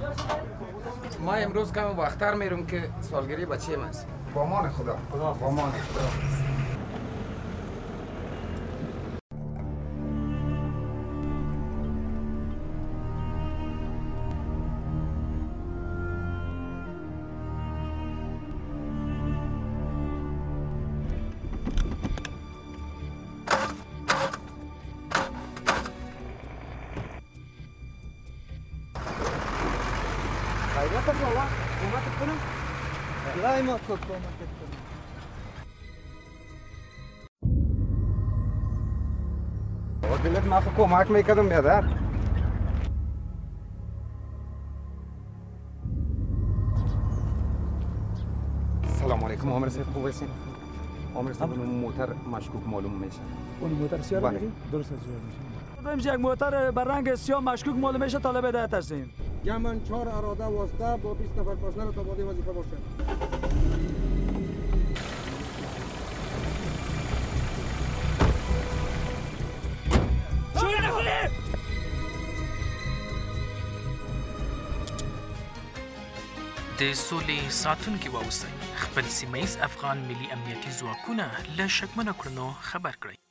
ما امروز کم وقتتر میرم که سالگیری بچه‌م است. با امان خدا. با امان خدا. لا ما کمک دلت ما کمک میکردم بیادر. سلام علیکم عامر صاحب، خوب هستین؟ عامر صاحب اون موتر مشکوک معلوم میشه. اون موتر سیاه بله. میگی؟ درست از جواب میشه. میشه یک موتر بر رنگ سیاه مشکوک معلوم میشه، طالب هدایت هستیم. جمعاً 4 اراده واسطه با 20 نفر پاسنر تا باقی وظیفه باشه. د سولې ساتونکي واوسئ. خپل سیمه ییز افغان ملي امنیتي ځواکونه له شکمنه کړنو خبر کړئ.